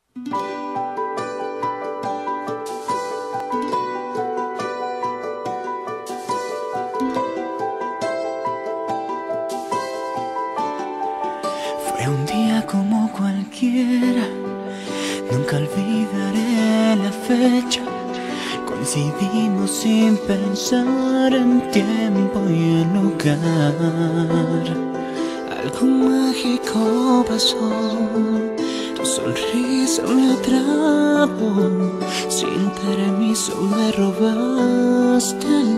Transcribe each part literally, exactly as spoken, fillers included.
Fue un día como cualquiera, nunca olvidaré la fecha. Coincidimos sin pensar en tiempo y en lugar. Algo mágico pasó, tu sonrisa me atrapó. Sin permiso me robaste el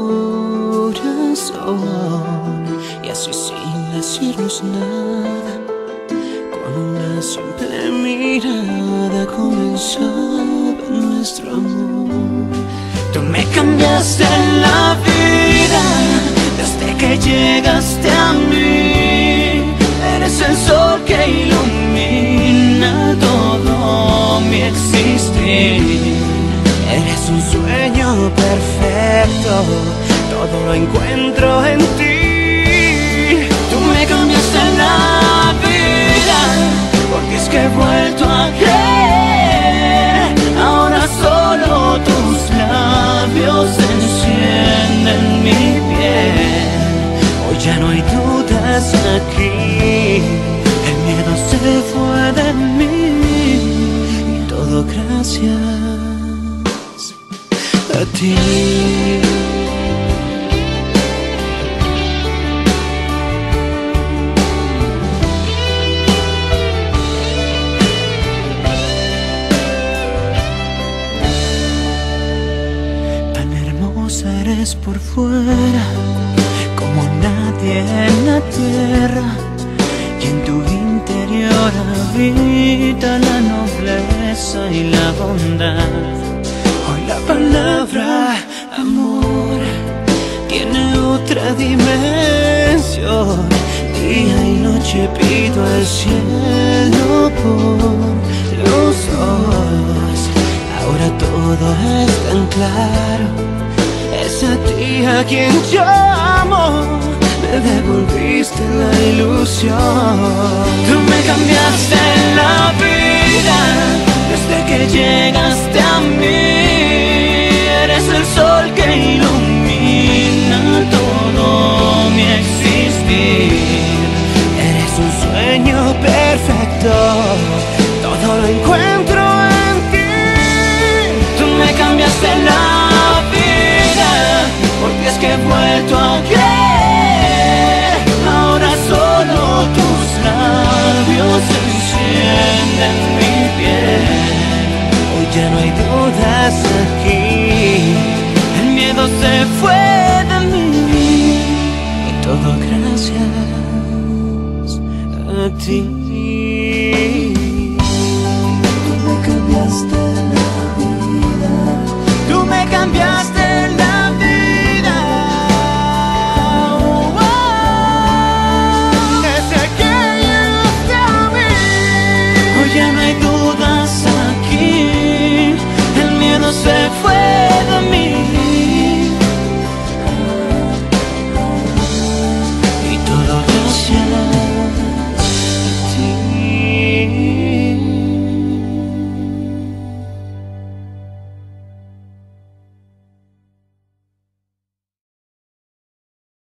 corazón. Y así sin decirnos nada, con una simple mirada comenzaba nuestro amor. Tú me cambiaste la vida desde que llegaste a mí. Eres el sol que ilumina todo mi existir. Eres un sueño perfecto, todo lo encuentro en ti. Tú me cambiaste la vida, porque es que he vuelto a creer. Ahora solo tus labios encienden mi piel. Hoy ya no hay dudas aquí, el miedo se fue de mí. Y todo gracias a ti. Eres por fuera como nadie en la tierra, y en tu interior habita la nobleza y la bondad. Hoy la palabra amor tiene otra dimensión. Día y noche pido al cielo por los dos. Ahora todo es tan claro. Es a ti a quien llamo, me devolviste la ilusión. Tú me cambiaste la vida desde que llegaste a mí. Eres el sol que ilumina todo mi existir. Eres un sueño perfecto, todo lo encuentro en ti. Tú me cambiaste la vida, porque es que he vuelto a creer. Ahora solo tus labios encienden mi piel. Hoy ya no hay dudas aquí, el miedo se fue de mí. Y todo gracias a ti.